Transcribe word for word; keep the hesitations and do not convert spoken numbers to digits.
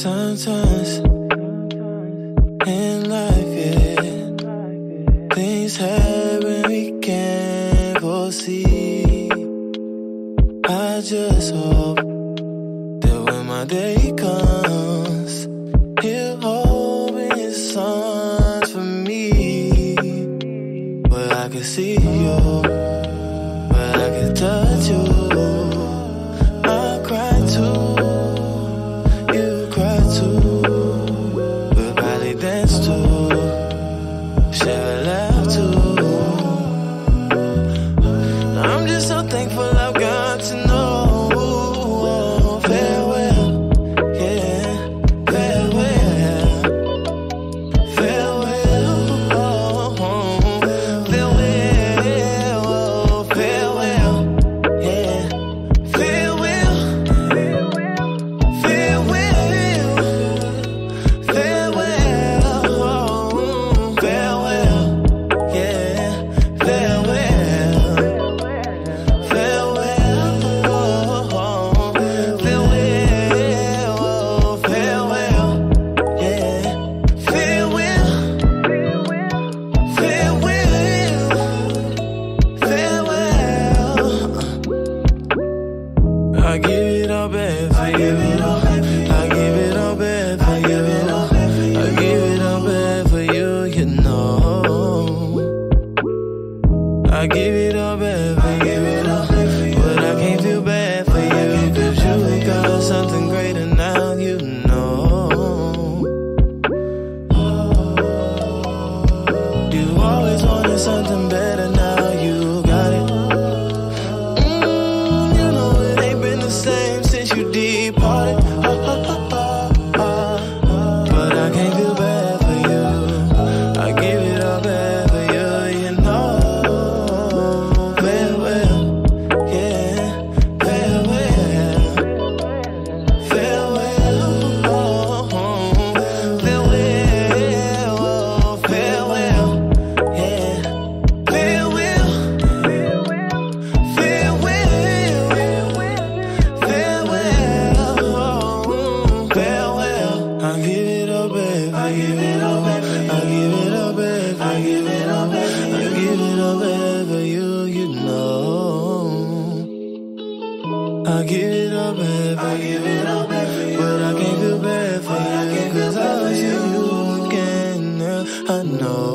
Sometimes in life, yeah, things happen we can't foresee. I just hope that when my day comes, he'll open his arms for me, where I can see you, where I can touch you. I cry too. I give it all back for you. I give it all back for you. I give it all back for you, you know. I give it all back for you, but I can't feel bad for you, 'cause you got something greater now, you know. You always wanted something better, now you got it. You departed, oh, oh, oh, oh, oh. But I can't feel bad for you. I give it all back for you, you know. Farewell, yeah, farewell, farewell, oh, oh. Farewell, oh, farewell, yeah, farewell, farewell. I give it all back, I give it all back, I give it all back, I give it all back, I give it all back for you, you know. I give it all back, I give it all back, but I can't feel bad for you, 'cause I see you again now, I know.